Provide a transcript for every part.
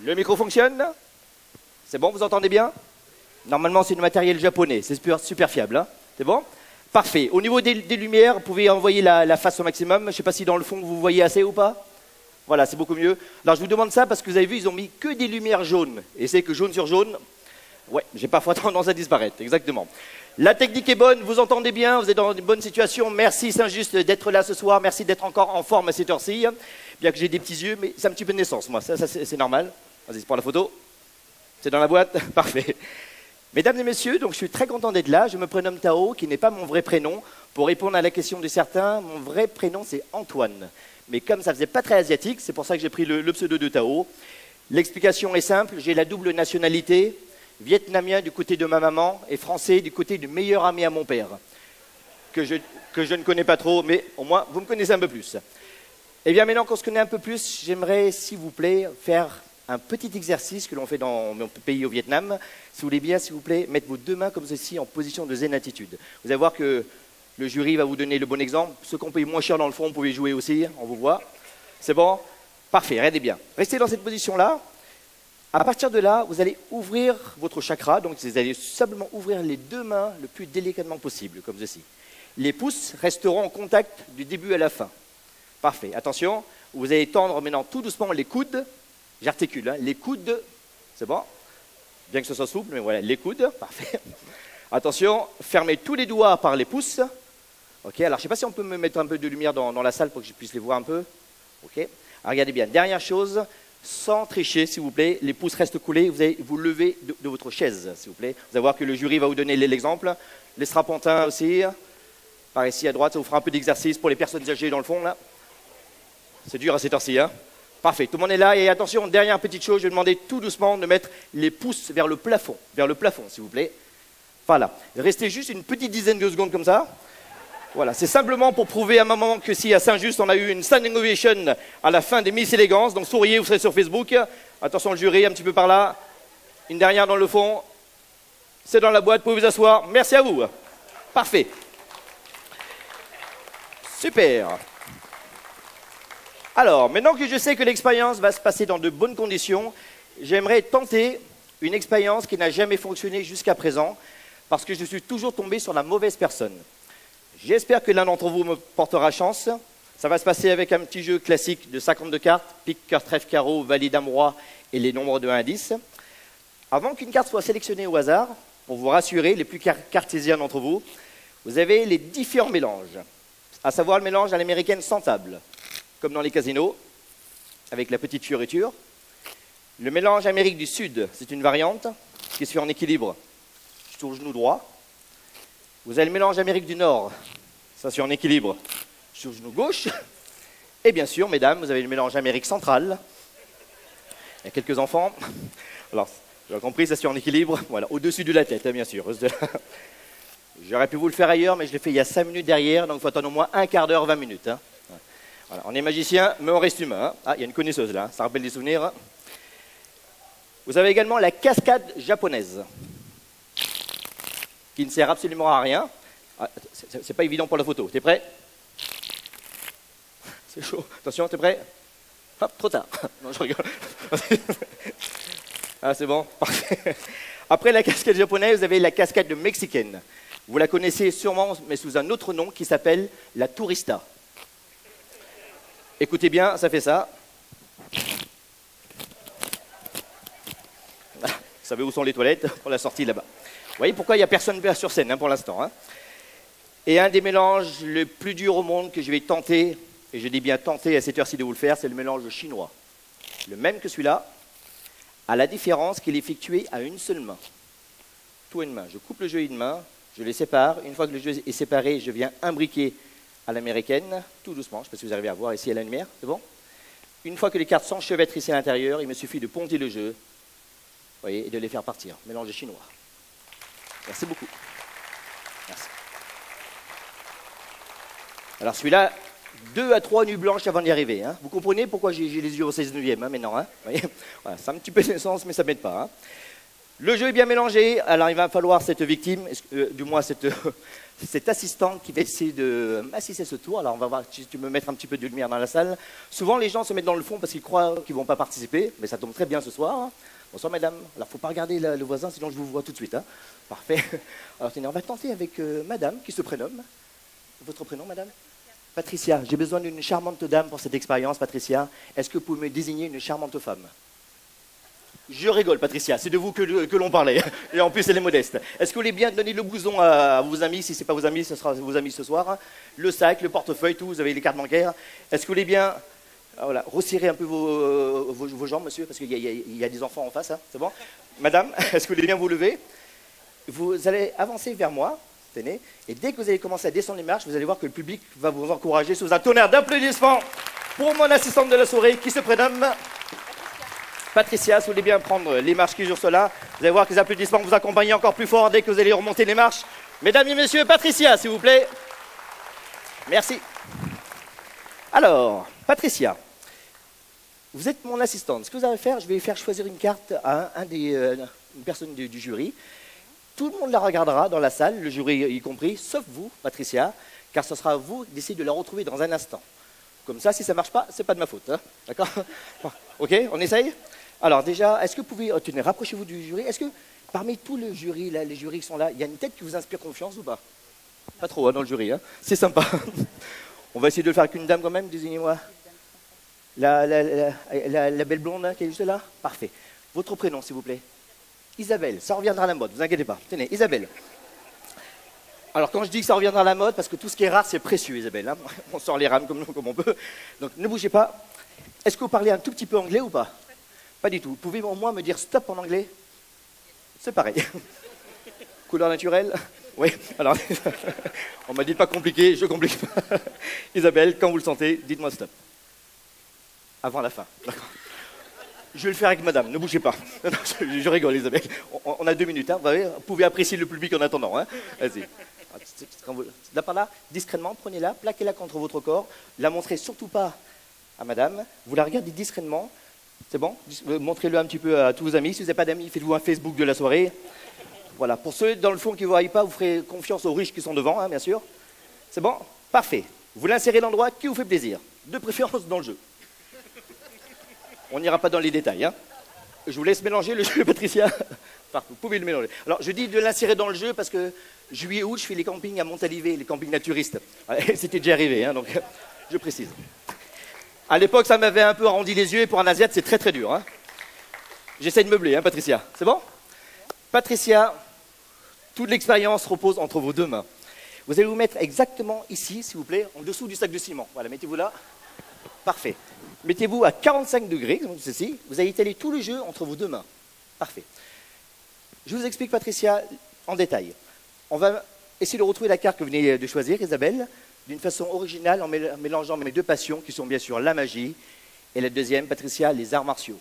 Le micro fonctionne? C'est bon, vous entendez bien? Normalement, c'est du matériel japonais, c'est super fiable. Hein, c'est bon? Parfait. Au niveau des lumières, vous pouvez envoyer la face au maximum. Je ne sais pas si dans le fond, vous voyez assez ou pas. Voilà, c'est beaucoup mieux. Alors, je vous demande ça parce que vous avez vu, ils ont mis que des lumières jaunes. Et c'est que jaune sur jaune, ouais, j'ai parfois tendance à disparaître, exactement. La technique est bonne, vous entendez bien, vous êtes dans une bonne situation. Merci Saint-Just d'être là ce soir, merci d'être encore en forme à cette heure-ci. Bien que j'ai des petits yeux, mais c'est un petit peu de naissance, moi, ça c'est normal. Vas-y, c'est pour la photo. C'est dans la boîte, parfait. Mesdames et messieurs, donc je suis très content d'être là. Je me prénomme Tao, qui n'est pas mon vrai prénom. Pour répondre à la question de certains, mon vrai prénom c'est Antoine. Mais comme ça faisait pas très asiatique, c'est pour ça que j'ai pris le pseudo de Tao. L'explication est simple, j'ai la double nationalité, vietnamien du côté de ma maman et français du côté du meilleur ami à mon père, que je ne connais pas trop, mais au moins vous me connaissez un peu plus. Et bien maintenant qu'on se connaît un peu plus, j'aimerais, s'il vous plaît, faire un petit exercice que l'on fait dans mon pays au Vietnam. Si vous voulez bien, s'il vous plaît, mettre vos deux mains comme ceci en position de zen attitude. Vous allez voir que le jury va vous donner le bon exemple. Ceux qui ont payé moins cher dans le fond, vous pouvez jouer aussi, on vous voit. C'est bon? Parfait, regardez bien. Restez dans cette position-là. À partir de là, vous allez ouvrir votre chakra. Donc, vous allez simplement ouvrir les deux mains le plus délicatement possible, comme ceci. Les pouces resteront en contact du début à la fin. Parfait. Attention, vous allez tendre maintenant tout doucement les coudes. J'articule, hein, les coudes, c'est bon? Bien que ce soit souple, mais voilà, les coudes, parfait. Attention, fermez tous les doigts par les pouces. Ok, alors je ne sais pas si on peut me mettre un peu de lumière dans la salle pour que je puisse les voir un peu. Ok, alors regardez bien, dernière chose, sans tricher s'il vous plaît, les pouces restent coulés, vous allez vous lever de votre chaise s'il vous plaît. Vous allez voir que le jury va vous donner l'exemple. Les strapontins aussi, par ici à droite, ça vous fera un peu d'exercice pour les personnes âgées dans le fond là. C'est dur à cette heure-ci, hein. Parfait, tout le monde est là. Et attention, dernière petite chose, je vais demander tout doucement de mettre les pouces vers le plafond, s'il vous plaît. Voilà, restez juste une petite dizaine de secondes comme ça. Voilà, c'est simplement pour prouver à un moment que si à Saint-Just, on a eu une standing ovation à la fin des Miss Élégance, donc souriez, vous serez sur Facebook. Attention le jury, un petit peu par là. Une dernière dans le fond. C'est dans la boîte, vous pouvez vous asseoir. Merci à vous. Parfait. Super. Alors, maintenant que je sais que l'expérience va se passer dans de bonnes conditions, j'aimerais tenter une expérience qui n'a jamais fonctionné jusqu'à présent, parce que je suis toujours tombé sur la mauvaise personne. J'espère que l'un d'entre vous me portera chance. Ça va se passer avec un petit jeu classique de 52 cartes, pique, cœur, trèfle, carreau, valide, dame, roi et les nombres de 1 à 10. Avant qu'une carte soit sélectionnée au hasard, pour vous rassurer, les plus cartésiens d'entre vous, vous avez les différents mélanges, à savoir le mélange à l'américaine sans table, comme dans les casinos, avec la petite fioriture. Le mélange Amérique du Sud, c'est une variante qui se fait en équilibre sur le genou droit. Vous avez le mélange Amérique du Nord, ça se fait en équilibre sur le genou gauche. Et bien sûr, mesdames, vous avez le mélange Amérique centrale. Il y a quelques enfants. Alors, vous avez compris, ça se fait en équilibre, voilà, au-dessus de la tête, hein, bien sûr. J'aurais pu vous le faire ailleurs, mais je l'ai fait il y a 5 minutes derrière, donc il faut attendre au moins un quart d'heure, 20 minutes. Hein. Voilà, on est magicien, mais on reste humain. Hein. Ah, il y a une connaisseuse là, ça rappelle des souvenirs. Hein. Vous avez également la cascade japonaise, qui ne sert absolument à rien. Ah, c'est pas évident pour la photo. T'es prêt? C'est chaud. Attention, t'es prêt? Hop, trop tard. Non, je rigole. Ah, c'est bon. Parfait. Après la cascade japonaise, vous avez la cascade mexicaine. Vous la connaissez sûrement, mais sous un autre nom qui s'appelle la tourista. Écoutez bien, ça fait ça. Vous savez où sont les toilettes pour la sortie là-bas. Vous voyez pourquoi il n'y a personne sur scène hein, pour l'instant. Hein. Et un des mélanges les plus durs au monde que je vais tenter, et je dis bien tenter à cette heure-ci de vous le faire, c'est le mélange chinois. Le même que celui-là, à la différence qu'il est effectué à une seule main. Tout à une main. Je coupe le jeu à une main, je les sépare. Une fois que le jeu est séparé, je viens imbriquer à l'américaine, tout doucement. Je ne sais pas si vous arrivez à voir ici à la lumière, c'est bon? Une fois que les cartes s'enchevêtrent ici à l'intérieur, il me suffit de ponter le jeu, vous voyez, et de les faire partir. Mélange chinois. Merci beaucoup. Merci. Alors celui-là, 2 à 3 nuits blanches avant d'y arriver. Hein. Vous comprenez pourquoi j'ai les yeux au 16e hein, maintenant hein. Voilà, c'est un petit peu de naissance, mais ça ne m'aide pas. Hein. Le jeu est bien mélangé, alors il va falloir cette victime, du moins cette assistante qui va essayer de m'assister ce tour. Alors on va voir si tu peux mettre un petit peu de lumière dans la salle. Souvent les gens se mettent dans le fond parce qu'ils croient qu'ils ne vont pas participer, mais ça tombe très bien ce soir. Bonsoir madame. Alors il ne faut pas regarder le voisin, sinon je vous vois tout de suite. Hein. Parfait. Alors tenez, on va tenter avec madame qui se prénomme. Votre prénom madame? Patricia. J'ai besoin d'une charmante dame pour cette expérience, Patricia. Est-ce que vous pouvez me désigner une charmante femme? Je rigole, Patricia, c'est de vous que l'on parlait. Et en plus, elle est modeste. Est-ce que vous voulez bien donner le blouson à vos amis? Si ce n'est pas vos amis, ce sera vos amis ce soir. Le sac, le portefeuille, tout, vous avez les cartes bancaires. Est-ce que vous voulez bien voilà, resserrer un peu vos jambes, monsieur? Parce qu'il y a des enfants en face, hein, c'est bon? Madame, est-ce que vous voulez bien vous lever? Vous allez avancer vers moi, tenez, et dès que vous allez commencer à descendre les marches, vous allez voir que le public va vous encourager sous un tonnerre d'applaudissements pour mon assistante de la soirée qui se prénomme Patricia. Si vous voulez bien prendre les marches qui jouent cela, vous allez voir que les applaudissements vous accompagnent encore plus fort dès que vous allez remonter les marches. Mesdames et messieurs, Patricia, s'il vous plaît. Merci. Alors, Patricia, vous êtes mon assistante. Ce que vous allez faire, je vais faire choisir une carte à une personne du jury. Tout le monde la regardera dans la salle, le jury y compris, sauf vous, Patricia, car ce sera à vous d'essayer de la retrouver dans un instant. Comme ça, si ça ne marche pas, ce n'est pas de ma faute. Hein, d'accord? Ok, on essaye? Alors déjà, est-ce que vous pouvez... tenez, rapprochez-vous du jury. Est-ce que parmi tous les jurys, là, les jurys qui sont là, il y a une tête qui vous inspire confiance ou pas? Pas trop hein, dans le jury, hein. C'est sympa. On va essayer de le faire avec une dame quand même, désignez-moi. La belle blonde hein, qui est juste là? Parfait. Votre prénom, s'il vous plaît? Isabelle, ça reviendra à la mode, ne vous inquiétez pas. Tenez, Isabelle. Alors quand je dis que ça reviendra à la mode, parce que tout ce qui est rare, c'est précieux, Isabelle. Hein. On sort les rames comme on peut. Donc ne bougez pas. Est-ce que vous parlez un tout petit peu anglais ou pas? Pas du tout. Vous pouvez au moins me dire stop en anglais? C'est pareil. Couleur naturelle? Oui. Alors, on m'a dit pas compliqué, je complique pas. Isabelle, quand vous le sentez, dites-moi stop. Avant la fin. D'accord. Je vais le faire avec madame, ne bougez pas. Non, je rigole, Isabelle. On a 2 minutes, hein. Vous pouvez apprécier le public en attendant. Hein. Vas-y. Là par là, discrètement, prenez-la, plaquez-la contre votre corps, la montrez surtout pas à madame, vous la regardez discrètement, c'est bon? Montrez-le un petit peu à tous vos amis. Si vous n'avez pas d'amis, faites-vous un Facebook de la soirée. Voilà. Pour ceux dans le fond qui ne vous voient pas, vous ferez confiance aux riches qui sont devant, hein, bien sûr. C'est bon? Parfait. Vous l'insérez dans l'endroit qui vous fait plaisir, de préférence dans le jeu. On n'ira pas dans les détails. Hein. Je vous laisse mélanger le jeu, Patricia. Vous pouvez le mélanger. Alors, je dis de l'insérer dans le jeu parce que juillet-août, je fais les campings à Montalivet, les campings naturistes. C'était déjà arrivé, hein, donc je précise. À l'époque, ça m'avait un peu arrondi les yeux et pour un Asiate, c'est très très dur. Hein. J'essaie de meubler, hein, Patricia. C'est bon? Patricia, toute l'expérience repose entre vos 2 mains. Vous allez vous mettre exactement ici, s'il vous plaît, en dessous du sac de ciment. Voilà, mettez-vous là. Parfait. Mettez-vous à 45 degrés, comme ceci. Vous allez étaler tout le jeu entre vos 2 mains. Parfait. Je vous explique, Patricia, en détail. On va essayer de retrouver la carte que vous venez de choisir, Isabelle, d'une façon originale, en mélangeant mes 2 passions, qui sont bien sûr la magie, et la deuxième, Patricia, les arts martiaux.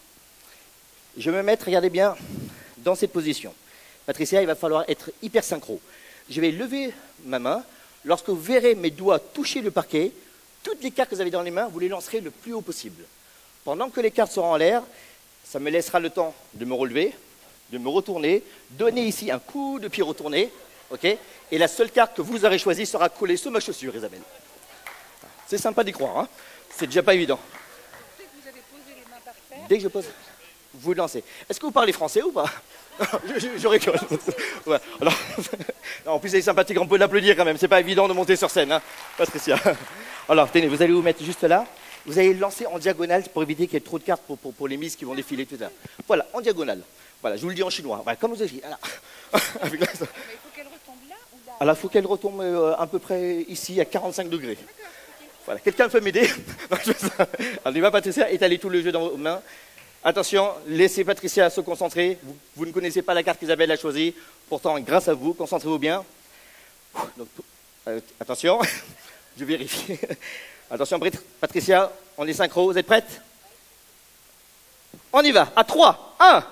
Je vais me mettre, regardez bien, dans cette position. Patricia, il va falloir être hyper synchro. Je vais lever ma main. Lorsque vous verrez mes doigts toucher le parquet, toutes les cartes que vous avez dans les mains, vous les lancerez le plus haut possible. Pendant que les cartes seront en l'air, ça me laissera le temps de me relever, de me retourner, donner ici un coup de pied retourné, okay, et la seule carte que vous aurez choisie sera collée sur ma chaussure, Isabelle. C'est sympa d'y croire, hein. C'est déjà pas évident. Dès que vous avez posé les mains par terre... Dès que je pose, vous lancez. Est-ce que vous parlez français ou pas? je rigole. Ouais. Alors, en plus, c'est sympathique, on peut l'applaudir quand même. C'est pas évident de monter sur scène, hein, Patricia. Alors, tenez, vous allez vous mettre juste là. Vous allez le lancer en diagonale pour éviter qu'il y ait trop de cartes pour les miss qui vont défiler tout à l'heure. Voilà, en diagonale. Voilà, je vous le dis en chinois. Voilà, comme vous avez dit. Mais il faut qu'elle retombe là ou là? Alors, il faut qu'elle retombe à peu près ici, à 45 degrés. Okay. Voilà, quelqu'un peut m'aider? Alors, il va, Patricia, étaler tout le jeu dans vos mains. Attention, laissez Patricia se concentrer. Vous ne connaissez pas la carte qu'Isabelle a choisie. Pourtant, grâce à vous, concentrez-vous bien. Donc, attention, je vérifie. Attention, Patricia, on est synchro. Vous êtes prête? On y va. À 3, 1.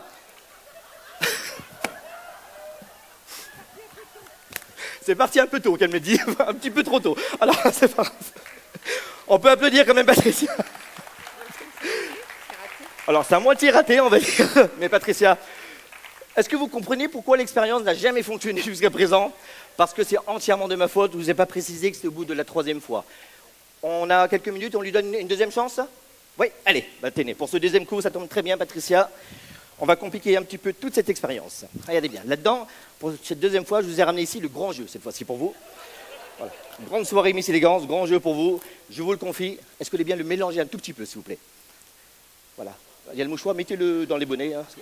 C'est parti un peu tôt, qu'elle me dit. Un petit peu trop tôt. Alors, c'est pas grave. On peut applaudir quand même Patricia. Alors, c'est à moitié raté, on va dire. Mais Patricia, Est-ce que vous comprenez pourquoi l'expérience n'a jamais fonctionné jusqu'à présent? Parce que c'est entièrement de ma faute. Je ne vous ai pas précisé que c'était au bout de la 3e fois. On a quelques minutes, on lui donne une deuxième chance? Oui, allez, bah, tenez, pour ce deuxième coup, ça tombe très bien, Patricia. On va compliquer un petit peu toute cette expérience. Regardez bien, là-dedans, pour cette deuxième fois, je vous ai ramené ici le grand jeu, cette fois-ci pour vous. Voilà. Grande soirée Miss Élégance, grand jeu pour vous. Je vous le confie. Est-ce que vous voulez bien le mélanger un tout petit peu, s'il vous plaît? Voilà. Il y a le mouchoir, mettez-le dans les bonnets. Hein.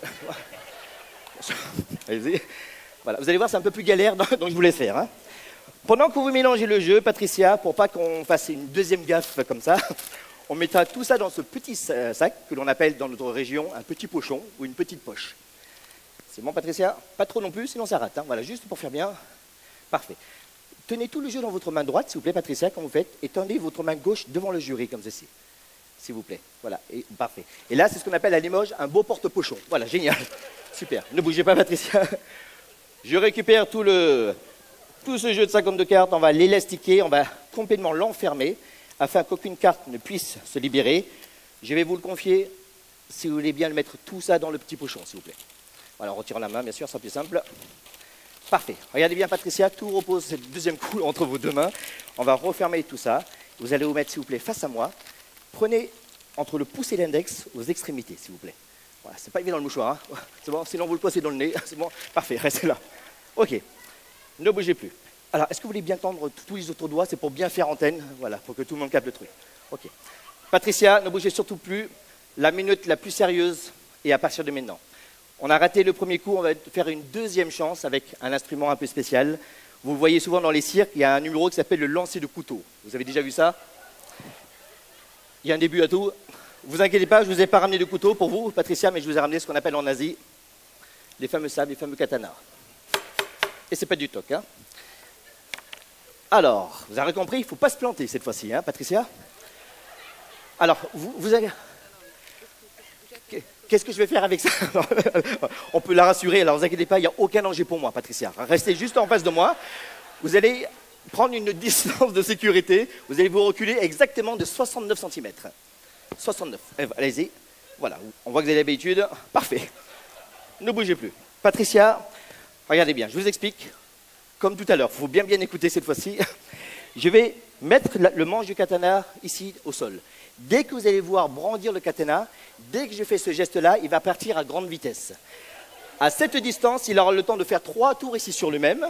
Allez-y. Voilà. Vous allez voir, c'est un peu plus galère, donc je vous laisse faire. Hein. Pendant que vous mélangez le jeu, Patricia, pour pas qu'on fasse une deuxième gaffe comme ça, on mettra tout ça dans ce petit sac que l'on appelle dans notre région un petit pochon ou une petite poche. C'est bon, Patricia? Pas trop non plus, sinon ça rate. Hein. Voilà, juste pour faire bien. Parfait. Tenez tout le jeu dans votre main droite, s'il vous plaît, Patricia, quand vous faites, et tendez votre main gauche devant le jury, comme ceci. S'il vous plaît. Voilà, et parfait. Et là, c'est ce qu'on appelle à Limoges un beau porte-pochon. Voilà, génial. Super. Ne bougez pas, Patricia. Je récupère tout ce jeu de 52 cartes, on va l'élastiquer, on va complètement l'enfermer, afin qu'aucune carte ne puisse se libérer. Je vais vous le confier, si vous voulez bien le mettre tout ça dans le petit pochon, s'il vous plaît. Voilà, en retirant la main, bien sûr, c'est plus simple. Parfait. Regardez bien, Patricia, tout repose cette deuxième coule entre vos deux mains. On va refermer tout ça. Vous allez vous mettre, s'il vous plaît, face à moi. Prenez entre le pouce et l'index aux extrémités, s'il vous plaît. Voilà, c'est pas évident le mouchoir, hein. C'est bon, sinon vous le posez dans le nez. C'est bon, parfait, restez là. Ok, ne bougez plus. Alors, est-ce que vous voulez bien tendre tous les autres doigts? C'est pour bien faire antenne, voilà, pour que tout le monde capte le truc. Ok. Patricia, ne bougez surtout plus. La minute la plus sérieuse est à partir de maintenant. On a raté le premier coup, on va faire une deuxième chance avec un instrument un peu spécial. Vous le voyez souvent dans les cirques, il y a un numéro qui s'appelle le lancer de couteau. Vous avez déjà vu ça? Il y a un début à tout. Vous inquiétez pas, je ne vous ai pas ramené de couteau pour vous, Patricia, mais je vous ai ramené ce qu'on appelle en Asie les fameux sabres, les fameux katanas. Et c'est pas du toc, hein. Alors, vous avez compris, il ne faut pas se planter cette fois-ci, hein, Patricia? Alors, vous avez... Qu'est-ce que je vais faire avec ça? On peut la rassurer, alors ne vous inquiétez pas, il n'y a aucun danger pour moi, Patricia. Restez juste en face de moi. Vous allez prendre une distance de sécurité. Vous allez vous reculer exactement de 69 cm. 69. Allez-y. Voilà, on voit que vous avez l'habitude. Parfait. Ne bougez plus. Patricia, regardez bien, je vous explique. Comme tout à l'heure, il faut bien écouter cette fois-ci. Je vais mettre le manche du katana ici au sol. Dès que vous allez voir brandir le katana, dès que je fais ce geste-là, il va partir à grande vitesse. À cette distance, il aura le temps de faire 3 tours ici sur lui-même.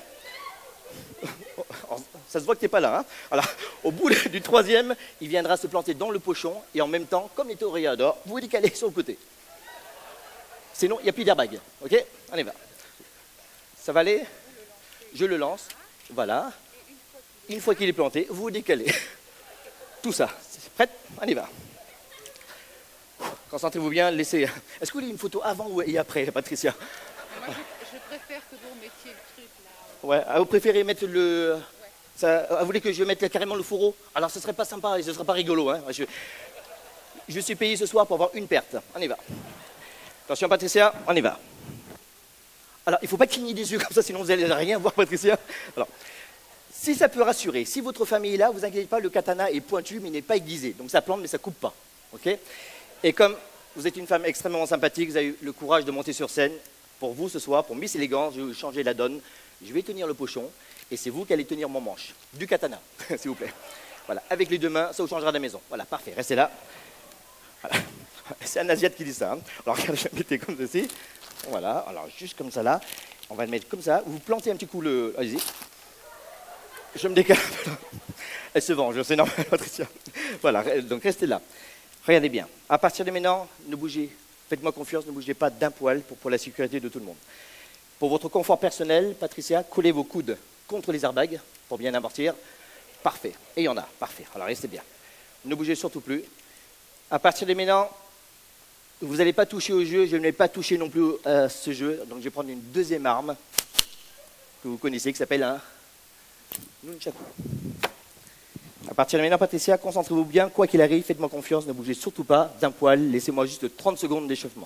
Ça se voit que tu n'es pas là. Hein. Alors, au bout du 3e, il viendra se planter dans le pochon et en même temps, comme les toréadors, vous décalez sur le côté. Sinon, il n'y a plus d'airbag. Ok? On y va. Ça va aller? Je le lance. Voilà. Une fois qu'il est planté, vous décalez. Tout ça. Prête? On y va. Concentrez-vous bien, laissez... Est-ce que vous voulez une photo avant et après, Patricia? Moi, je préfère que vous remettiez le truc là. Ouais, vous préférez mettre le... Ouais. Ça, vous voulez que je mette carrément le fourreau? Alors, ce serait pas sympa et ce serait pas rigolo. Hein. Je suis payé ce soir pour avoir une perte. On y va. Attention, Patricia, on y va. Alors, il ne faut pas cligner des yeux comme ça, sinon vous n'allez rien voir, Patricia. Alors, si ça peut rassurer, si votre famille est là, vous inquiétez pas, le katana est pointu, mais il n'est pas aiguisé. Donc, ça plante, mais ça ne coupe pas. Okay? Et comme vous êtes une femme extrêmement sympathique, vous avez eu le courage de monter sur scène, pour vous ce soir, pour Miss Élégance, je vais vous changer la donne. Je vais tenir le pochon, et c'est vous qui allez tenir mon manche. Du katana, s'il vous plaît. Voilà, avec les deux mains, ça vous changera de la maison. Voilà, parfait, restez là. Voilà. C'est un Asiate qui dit ça. Hein. Alors, regardez, je vais mettre comme ceci. Voilà, alors juste comme ça là. On va le mettre comme ça. Vous plantez un petit coup le... Allez-y. Je me décale un peu là. Elle se venge, c'est normal, Patricia. Voilà, donc restez là. Regardez bien. À partir de maintenant, ne bougez. Faites-moi confiance, ne bougez pas d'un poil pour la sécurité de tout le monde. Pour votre confort personnel, Patricia, collez vos coudes contre les airbags pour bien amortir. Parfait. Et il y en a. Parfait. Alors restez bien. Ne bougez surtout plus. À partir de maintenant, vous n'allez pas toucher au jeu, je ne vais pas toucher non plus à ce jeu. Donc je vais prendre une deuxième arme que vous connaissez, qui s'appelle un nunchaku. À partir de maintenant, Patricia, concentrez-vous bien, quoi qu'il arrive, faites-moi confiance, ne bougez surtout pas d'un poil, laissez-moi juste 30 secondes d'échauffement.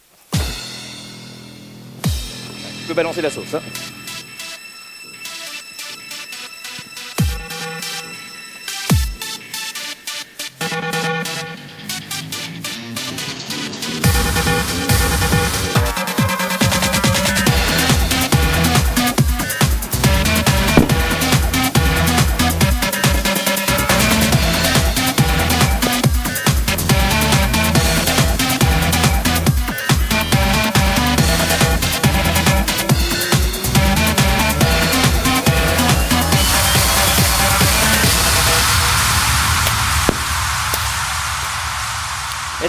Je peux balancer la sauce. Hein.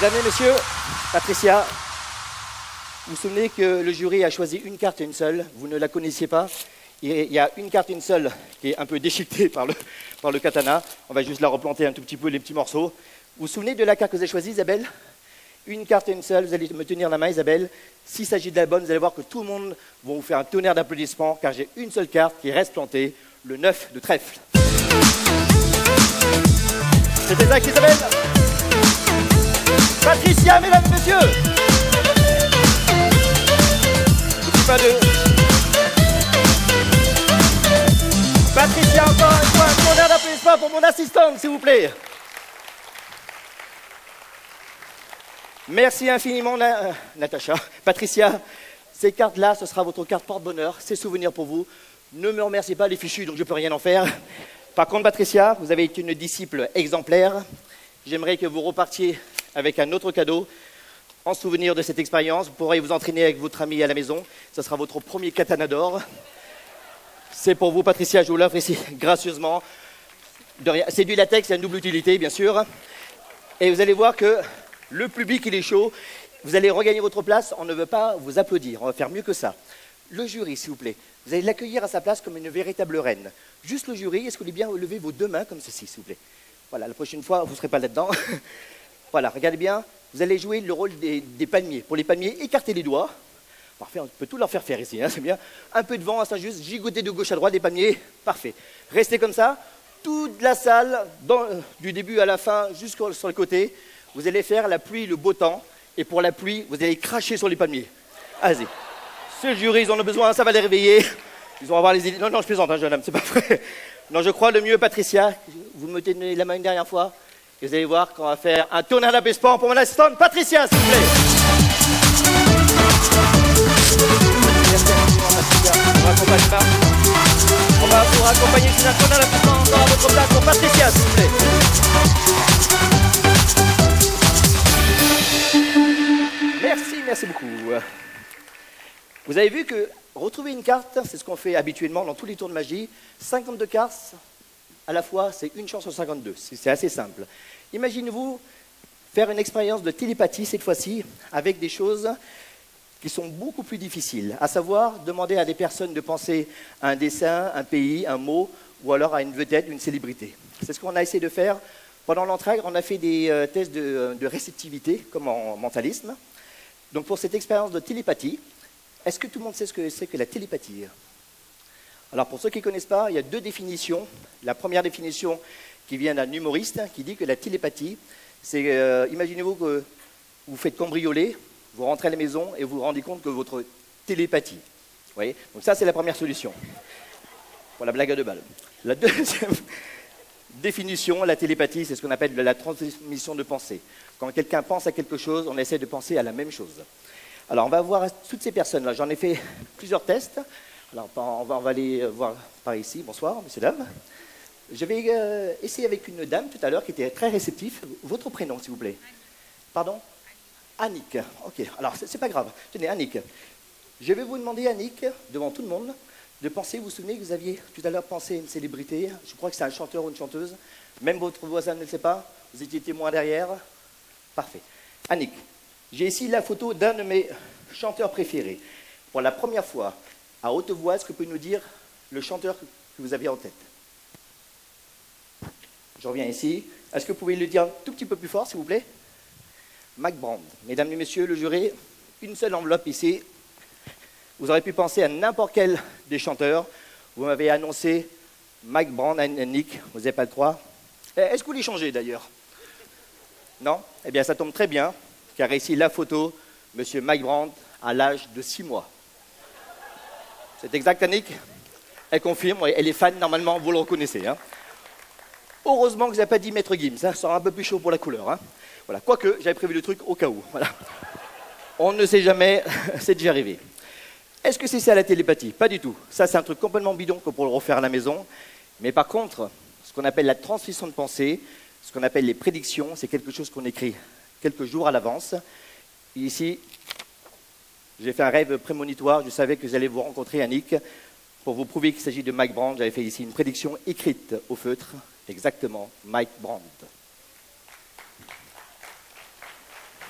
Mesdames et messieurs, Patricia, vous vous souvenez que le jury a choisi une carte et une seule, vous ne la connaissiez pas. Il y a une carte et une seule qui est un peu déchiquetée par le katana. On va juste la replanter un tout petit peu, les petits morceaux. Vous vous souvenez de la carte que vous avez choisie, Isabelle? Une carte et une seule, vous allez me tenir la main, Isabelle. S'il s'agit de la bonne, vous allez voir que tout le monde va vous faire un tonnerre d'applaudissements, car j'ai une seule carte qui reste plantée, le 9 de trèfle. C'est exact, Isabelle. Patricia, mesdames et messieurs. Pas de... Patricia, encore une fois, un tonnerre d'applaudissements pour mon assistante, s'il vous plaît. Merci infiniment, Natacha. Patricia, ces cartes-là, ce sera votre carte porte-bonheur, c'est souvenir pour vous. Ne me remerciez pas, les fichus, donc je ne peux rien en faire. Par contre, Patricia, vous avez été une disciple exemplaire. J'aimerais que vous repartiez avec un autre cadeau. En souvenir de cette expérience, vous pourrez vous entraîner avec votre ami à la maison. Ce sera votre premier katana d'or. C'est pour vous, Patricia, je vous l'offre ici gracieusement. C'est du latex, il y a une double utilité, bien sûr. Et vous allez voir que le public, il est chaud. Vous allez regagner votre place, on ne veut pas vous applaudir, on va faire mieux que ça. Le jury, s'il vous plaît, vous allez l'accueillir à sa place comme une véritable reine. Juste le jury, est-ce que vous voulez bien lever vos deux mains comme ceci, s'il vous plaît? Voilà, la prochaine fois, vous ne serez pas là-dedans. Voilà, regardez bien, vous allez jouer le rôle des palmiers. Pour les palmiers, écartez les doigts. Parfait, on peut tout leur faire faire ici, hein, c'est bien. Un peu de vent, ça juste gigoter de gauche à droite des palmiers. Parfait. Restez comme ça. Toute la salle, du début à la fin, jusqu'au sur le côté, vous allez faire la pluie, le beau temps. Et pour la pluie, vous allez cracher sur les palmiers. Allez-y. Ce jury, ils en ont besoin, ça va les réveiller. Ils vont avoir les idées. Non, non, je plaisante, hein, jeune homme, c'est pas vrai. Non, je crois le mieux, Patricia, vous me tenez la main une dernière fois. Et vous allez voir qu'on va faire un tonnerre d'applaudissements pour mon assistante Patricia, s'il vous plaît. Merci Patricia. On va vous raccompagner sur un tonnerre d'applaudissements encore à votre place pour Patricia, s'il vous plaît. Merci, merci beaucoup. Vous avez vu que retrouver une carte, c'est ce qu'on fait habituellement dans tous les tours de magie. 52 cartes. À la fois, c'est une chance sur 52. C'est assez simple. Imaginez-vous faire une expérience de télépathie, cette fois-ci, avec des choses qui sont beaucoup plus difficiles. À savoir, demander à des personnes de penser à un dessin, un pays, un mot, ou alors à une vedette, une célébrité. C'est ce qu'on a essayé de faire. Pendant l'entraide, on a fait des tests de réceptivité, comme en mentalisme. Donc pour cette expérience de télépathie, est-ce que tout le monde sait ce que c'est que la télépathie ? Alors pour ceux qui ne connaissent pas, il y a deux définitions. La première définition qui vient d'un humoriste qui dit que la télépathie, c'est, imaginez-vous que vous faites cambrioler, vous rentrez à la maison et vous vous rendez compte que votre télépathie. Vous voyez ? Donc ça, c'est la première solution. Pour la blague à deux balles. La deuxième définition, la télépathie, c'est ce qu'on appelle la transmission de pensée. Quand quelqu'un pense à quelque chose, on essaie de penser à la même chose. Alors on va voir toutes ces personnes-là. J'en ai fait plusieurs tests. Alors, on va aller voir par ici. Bonsoir, messieurs, dames. Je vais essayer avec une dame tout à l'heure qui était très réceptive. Votre prénom, s'il vous plaît. Pardon ? Annick. Ok, alors c'est pas grave. Tenez, Annick. Je vais vous demander, Annick, devant tout le monde, de penser, vous vous souvenez que vous aviez tout à l'heure pensé à une célébrité. Je crois que c'est un chanteur ou une chanteuse. Même votre voisin ne le sait pas. Vous étiez témoin derrière. Parfait. Annick, j'ai ici la photo d'un de mes chanteurs préférés. Pour la première fois, à haute voix, est-ce que vous pouvez nous dire le chanteur que vous aviez en tête? Je reviens ici. Est-ce que vous pouvez le dire un tout petit peu plus fort, s'il vous plaît? Mike Brand. Mesdames et messieurs, le jury, une seule enveloppe ici. Vous aurez pu penser à n'importe quel des chanteurs. Vous m'avez annoncé Mike Brand, Annick, vous n'avez pas le croire. Est-ce que vous voulez changer d'ailleurs? Non? Eh bien, ça tombe très bien, car ici, la photo, monsieur Mike Brand, à l'âge de 6 mois. C'est exact, Annick? Elle confirme, oui, elle est fan, normalement, vous le reconnaissez. Hein. Heureusement que vous n'avez pas dit Maître Gims, ça sera un peu plus chaud pour la couleur. Hein. Voilà. Quoique, j'avais prévu le truc au cas où. Voilà. On ne sait jamais, c'est déjà arrivé. Est-ce que c'est ça la télépathie? Pas du tout. Ça, c'est un truc complètement bidon que pour le refaire à la maison. Mais par contre, ce qu'on appelle la transmission de pensée, ce qu'on appelle les prédictions, c'est quelque chose qu'on écrit quelques jours à l'avance. Ici, j'ai fait un rêve prémonitoire, je savais que vous allez vous rencontrer, Annick. Pour vous prouver qu'il s'agit de Mike Brand, j'avais fait ici une prédiction écrite au feutre. Exactement, Mike Brand.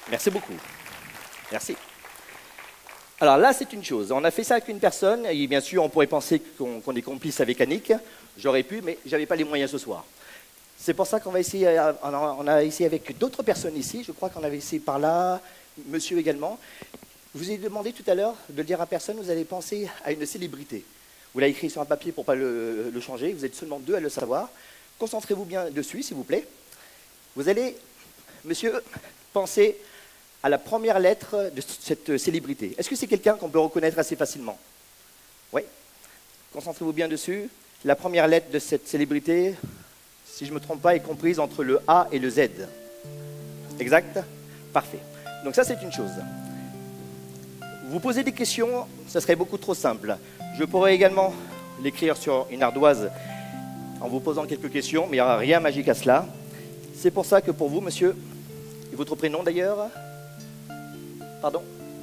Merci beaucoup. Merci. Alors là, c'est une chose. On a fait ça avec une personne, et bien sûr, on pourrait penser qu'on est complice avec Annick. J'aurais pu, mais je n'avais pas les moyens ce soir. C'est pour ça qu'on va essayer, on a essayé avec d'autres personnes ici. Je crois qu'on avait essayé par là, monsieur également. Je vous ai demandé tout à l'heure de le dire à personne, vous allez penser à une célébrité. Vous l'avez écrit sur un papier pour ne pas le changer, vous êtes seulement 2 à le savoir. Concentrez-vous bien dessus, s'il vous plaît. Vous allez, monsieur, penser à la première lettre de cette célébrité. Est-ce que c'est quelqu'un qu'on peut reconnaître assez facilement? Oui. Concentrez-vous bien dessus. La première lettre de cette célébrité, si je ne me trompe pas, est comprise entre le A et le Z. Exact? Parfait. Donc ça, c'est une chose. Vous posez des questions, ça serait beaucoup trop simple. Je pourrais également l'écrire sur une ardoise en vous posant quelques questions, mais il n'y aura rien de magique à cela. C'est pour ça que pour vous, monsieur, et votre prénom d'ailleurs? Pardon?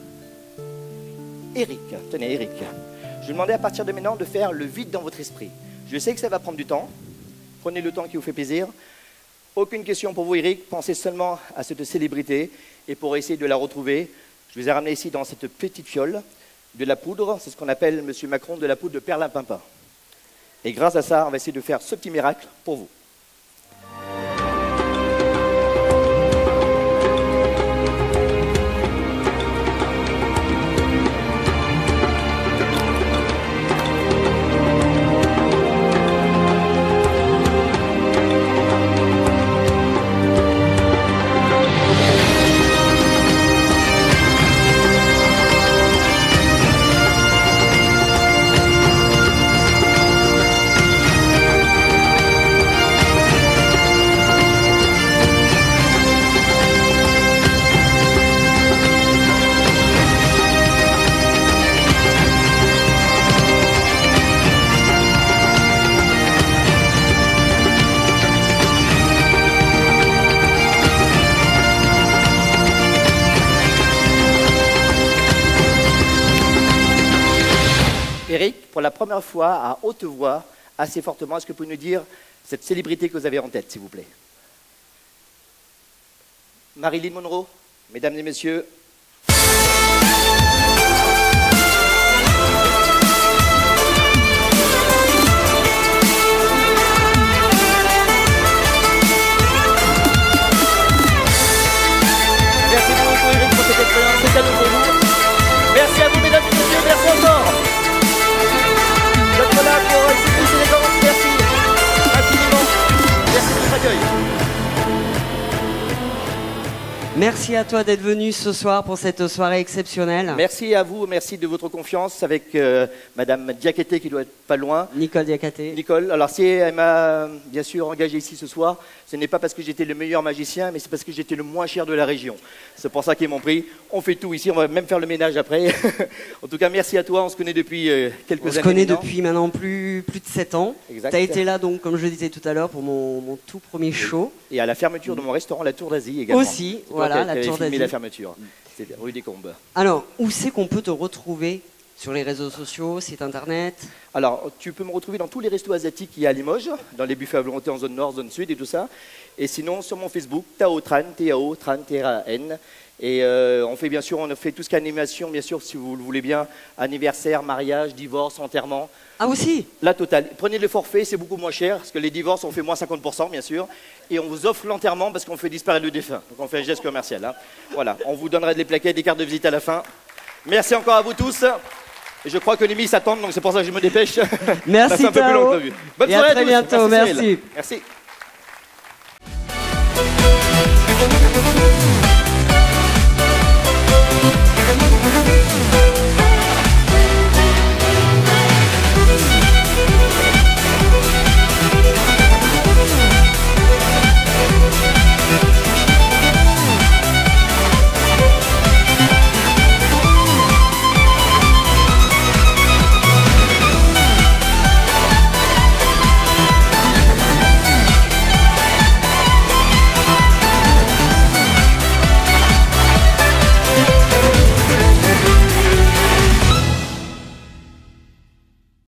Eric. Tenez, Eric. Je vais demander à partir de maintenant de faire le vide dans votre esprit. Je sais que ça va prendre du temps. Prenez le temps qui vous fait plaisir. Aucune question pour vous, Eric. Pensez seulement à cette célébrité. Et pour essayer de la retrouver, je vous ai ramené ici dans cette petite fiole de la poudre. C'est ce qu'on appelle, monsieur Macron, de la poudre de perlimpinpin. Et grâce à ça, on va essayer de faire ce petit miracle pour vous. Eric, pour la première fois, à haute voix, assez fortement, est-ce que vous pouvez nous dire cette célébrité que vous avez en tête, s'il vous plaît? Marilyn Monroe, mesdames et messieurs. Merci beaucoup, Eric, pour cette expérience, c'est cadeau pour vous. Merci à vous, mesdames et messieurs, merci encore. D'être là pour cette élégance, merci infiniment. Merci de votre accueil. Merci à toi d'être venu ce soir pour cette soirée exceptionnelle. Merci à vous, merci de votre confiance avec Madame Diakité qui doit être pas loin. Nicole Diakité. Nicole, alors si elle m'a bien sûr engagé ici ce soir, ce n'est pas parce que j'étais le meilleur magicien, mais c'est parce que j'étais le moins cher de la région. C'est pour ça qu'ils m'ont pris. On fait tout ici, on va même faire le ménage après. En tout cas, merci à toi, on se connaît depuis quelques années. On se connaît maintenant. depuis maintenant plus de 7 ans. Exact. Tu as été là, donc, comme je le disais tout à l'heure, pour mon tout premier show. Et à la fermeture de mon restaurant, la Tour d'Asie également. Aussi, voilà, la Tour d'Asie. La fermeture, c'est rue des Combes. Alors, où c'est qu'on peut te retrouver? Sur les réseaux sociaux, site internet? Alors, tu peux me retrouver dans tous les restos asiatiques qu'il y a à Limoges, dans les buffets à volonté en zone nord, zone sud et tout ça. Et sinon, sur mon Facebook, Tao Tran, T-A-O, Tran, T-R-A-N. Et on fait tout ce qui est animation, bien sûr, si vous le voulez bien, anniversaire, mariage, divorce, enterrement. Ah aussi? La totale. Prenez le forfait, c'est beaucoup moins cher, parce que les divorces, on fait moins 50%, bien sûr. Et on vous offre l'enterrement parce qu'on fait disparaître le défunt. Donc on fait un geste commercial. Hein. Voilà, on vous donnera des plaquettes, des cartes de visite à la fin. Merci encore à vous tous. Et je crois que les Miss attendent, donc c'est pour ça que je me dépêche. Merci, Ça fait un peu plus long que Tao. prévu. Bonne Et soirée à très tous. bientôt, merci. Merci.